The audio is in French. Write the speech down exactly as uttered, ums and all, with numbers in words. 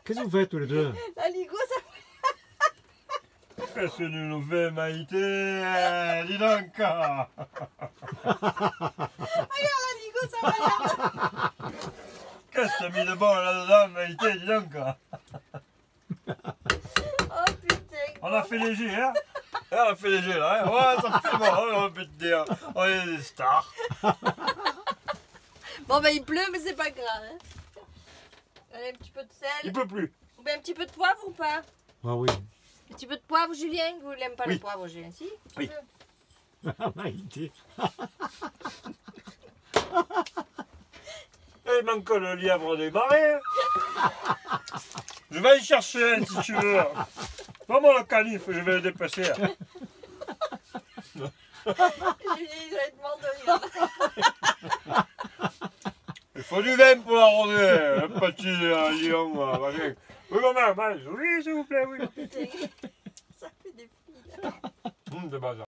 Qu'est-ce que vous faites tous les deux? La Ligo, ça... Qu'est-ce que tu nous fais, Maïté? Dis donc. Regarde la Ligo, ça regarde. Qu'est-ce que tu as mis de bon là-dedans, Maïté? Dis donc. Oh putain. On a fait léger, hein? On a fait léger, là. Hein? Ouais, ça fait bon, on peut te dire. On est des stars. Bon, ben il pleut, mais c'est pas grave. Hein. Allez, un petit peu de sel. Il peut plus. Ou bien un petit peu de poivre ou pas? Ah oui. Un petit peu de poivre, Julien? Vous n'aimez pas Oui. le poivre, Julien? Si? Un petit Oui. peu. Maïté. Il manque le lièvre des marais. Je vais y chercher un si tu veux. Vraiment le canif, je vais le dépasser. Julien, il doit être mort de rire. Il faut du vin pour arroser, un petit euh, lion. Euh, machin. Oui, maman, mange. Oui, s'il vous plaît, oui. Putain, ça fait des filles. Hum, de base.